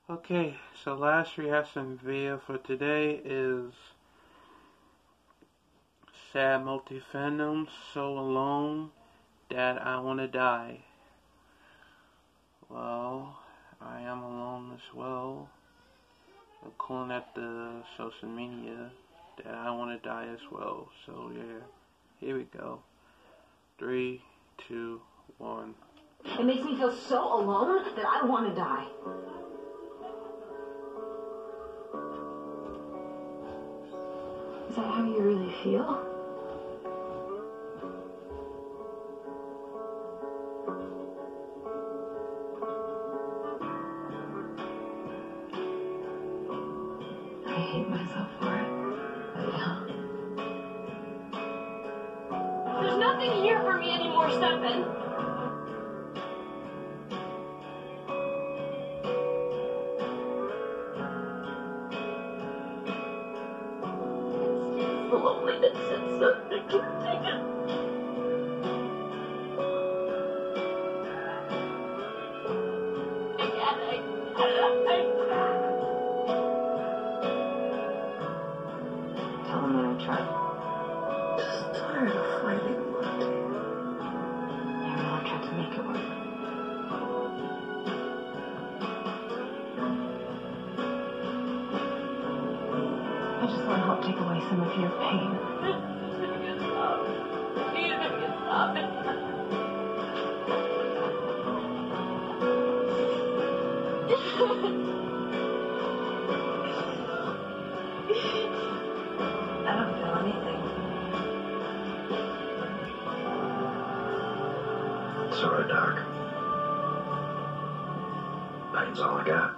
Okay, so last reaction video for today is Sad Multi-Fandom, So Alone That I Wanna Die. Well, I am alone as well. According at the social media that I wanna die as well. So yeah, here we go. 3, 2, 1. It makes me feel so alone that I want to die. Is that how you really feel? I hate myself for it. Yeah. There's nothing here for me anymore, Stefan. It's the loneliness and I can't take it. Tell them that I tried. Just tired of fighting one day. Never really tried to make it work. I just want to help take away some of your pain. I don't feel anything. Sorry, Doc. Pain's all I got.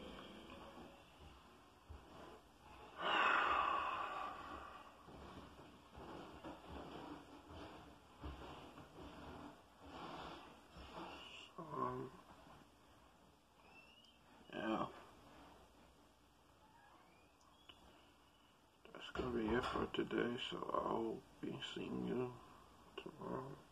Yeah. That's gonna be it for today, so I'll be seeing you tomorrow.